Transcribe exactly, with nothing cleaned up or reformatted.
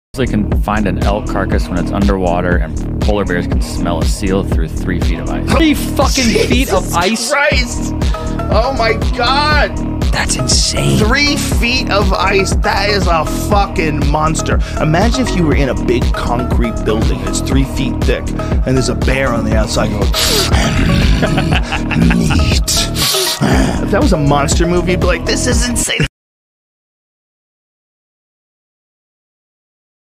They can find an elk carcass when it's underwater, and polar bears can smell a seal through three feet of ice. Three fucking Jesus feet of ice? Christ! Oh my god! That's insane. Three feet of ice. That is a fucking monster. Imagine if you were in a big concrete building. It's three feet thick, and there's a bear on the outside going, meat. If that was a monster movie, you'd be like, this is insane.